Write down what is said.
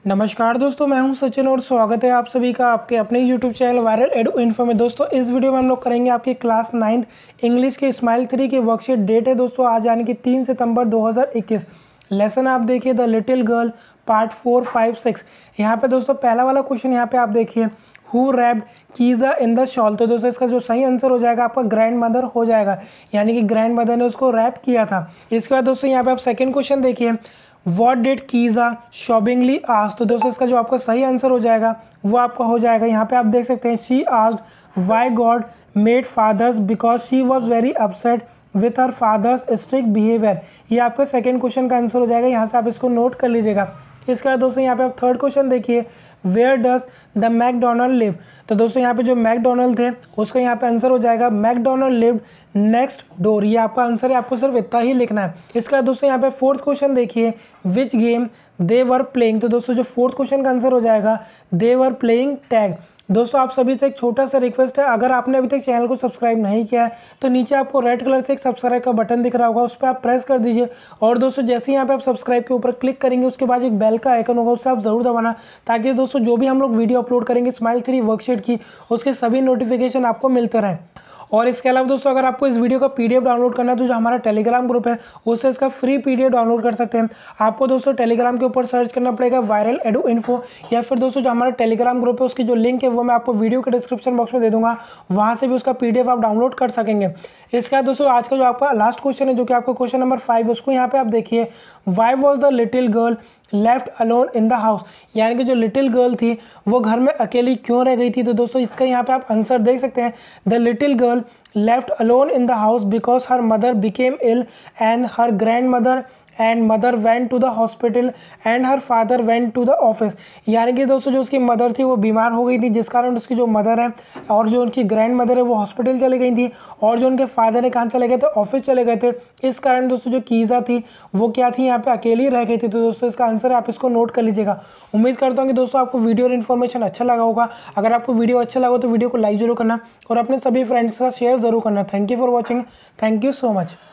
नमस्कार दोस्तों, मैं हूं सचिन और स्वागत है आप सभी का आपके अपने YouTube channel viral edu info में। दोस्तों इस वीडियो में हम लोग करेंगे आपकी क्लास 9th इंग्लिश के स्माइल 3 की वर्कशीट। डेट है दोस्तों आज यानी कि 3 सितंबर 2021। लेसन आप देखिए द लिटिल गर्ल पार्ट 4, 5, 6। यहाँ पे दोस्तों पहला वाला क्वेश्चन यहाँ पे आप देखिए, who wrapped Kiza in the shawl. तो दोस्तों इसका जो सही आंसर हो जाएगा आपका ग्रैंड मदर हो जाएगा, यानी कि ग्रैंड मदर ने उसको रैप किया था। इसके बाद दोस्तों यहाँ पे आप सेकंड क्वेश्चन देखिए, what did Kiza shockingly asked. तो दोस्तों इसका जो आपका सही आंसर हो जाएगा वो आपका हो जाएगा, यहाँ पे आप देख सकते हैं, she asked why God made fathers because she was very upset with her father's strict behaviour. ये आपका सेकंड क्वेश्चन का आंसर हो जाएगा, यहाँ से आप इसको नोट कर लीजिएगा। इसके बाद दोस्तों यहाँ पे आप थर्ड क्वेश्चन देखिए, where does the McDonald live. तो दोस्तों यहाँ पे जो मैकडोनल्ड थे उसका यहाँ पे आंसर हो जाएगा मैकडोनल्ड लिव्ड नेक्स्ट डोर। ये आपका आंसर है, आपको सिर्फ इतना ही लिखना है। इसका दोस्तों यहाँ पे फोर्थ क्वेश्चन देखिए, which game they were playing. तो दोस्तों जो फोर्थ क्वेश्चन का आंसर हो जाएगा दे वर प्लेइंग टैग। दोस्तों आप सभी से एक छोटा सा रिक्वेस्ट है, अगर आपने अभी तक चैनल को सब्सक्राइब नहीं किया है तो नीचे आपको रेड कलर से एक सब्सक्राइब का बटन दिख रहा होगा, उस पर आप प्रेस कर दीजिए। और दोस्तों जैसे ही यहाँ पे आप सब्सक्राइब के ऊपर क्लिक करेंगे उसके बाद एक बेल का आइकन होगा, उससे आप जरूर दबाना, ताकि दोस्तों जो भी हम लोग वीडियो अपलोड करेंगे स्माइल 3 वर्कशीट की उसके सभी नोटिफिकेशन आपको मिलते रहें। और इसके अलावा दोस्तों अगर आपको इस वीडियो का पीडीएफ डाउनलोड करना है तो जो हमारा टेलीग्राम ग्रुप है उससे इसका फ्री पीडीएफ डाउनलोड कर सकते हैं। आपको दोस्तों टेलीग्राम के ऊपर सर्च करना पड़ेगा वायरल एडु इन्फो, या फिर दोस्तों जो हमारा टेलीग्राम ग्रुप है उसकी जो लिंक है वो मैं आपको वीडियो के डिस्क्रिप्शन बॉक्स में दे दूंगा, वहाँ से भी उसका पीडीएफ आप डाउनलोड कर सकेंगे। इसके बाद दोस्तों आज का जो आपका लास्ट क्वेश्चन है, जो कि आपका क्वेश्चन नंबर 5, उसको यहाँ पे आप देखिए, why was the little girl left alone in the house. यानी कि जो लिटिल गर्ल थी वो घर में अकेली क्यों रह गई थी। तो दोस्तों इसका यहाँ पे आप आंसर देख सकते हैं, the little girl left alone in the house because her mother became ill and her grandmother and mother went to the hospital and her father went to the office। यानी कि दोस्तों जो उसकी मदर थी वो बीमार हो गई थी, जिस कारण उसकी जो मदर है और जो उनकी ग्रैंड मदर है वो हॉस्पिटल चली गई थी, और जो उनके फादर है कहाँ चले गए थे, ऑफिस चले गए थे। इस कारण दोस्तों जो कीज़ा थी वो क्या थी, यहाँ पे अकेली रह गई थी। तो दोस्तों इसका आंसर है, आप इसको नोट कर लीजिएगा। उम्मीद करता हूँ कि दोस्तों आपको वीडियो और इन्फॉर्मेशन अच्छा लगा होगा। अगर आपको वीडियो अच्छा लगा तो वीडियो को लाइक जरूर करना और अपने सभी फ्रेंड्स के साथ शेयर जरूर करना। Thank you for watching, thank you so much.